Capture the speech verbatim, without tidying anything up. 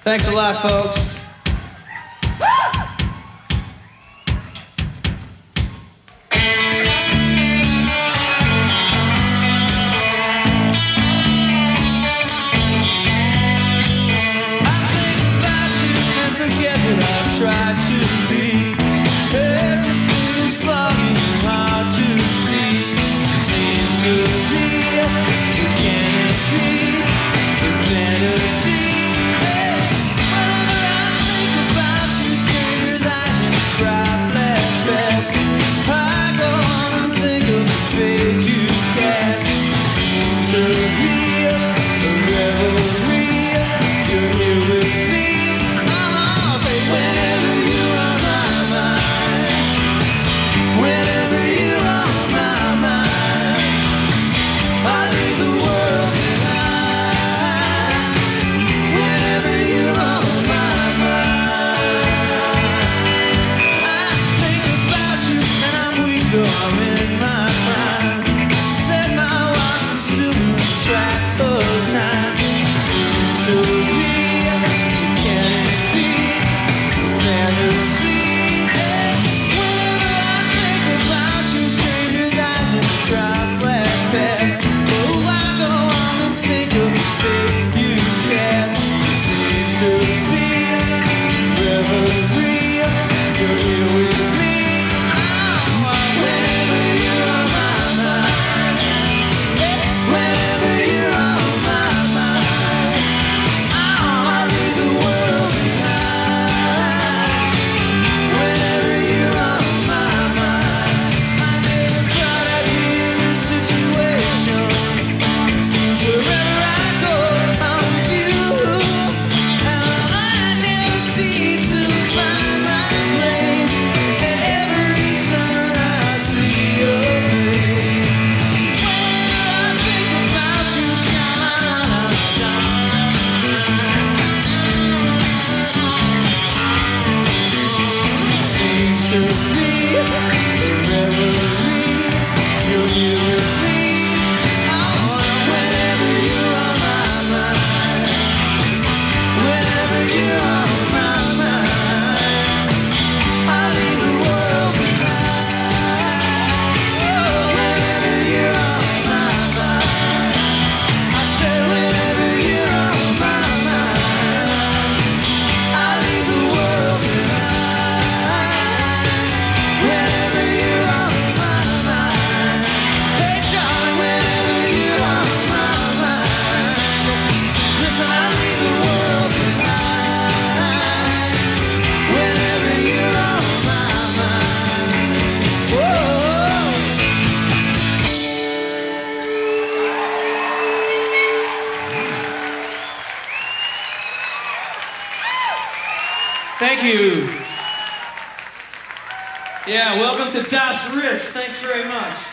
Thanks a lot, folks. Try to be. Everything is foggy and hard to see. Seems to be, can it be a fantasy? Hey, whenever I think about you, strangers, I just cry flashbacks. I go on and think of the fate you cast. Seems to be a revelry. You're here with me. I'm in my mind. Set my watch and still lose track of time. Seems to be, can it be fantasy? Hey, whenever I think about you, strangers, I just cry flashbacks. Oh, I go on and think of the fate you cast. Seems to be revelry. You're here with me. Thank you. Yeah, welcome to Das Ritz. Thanks very much.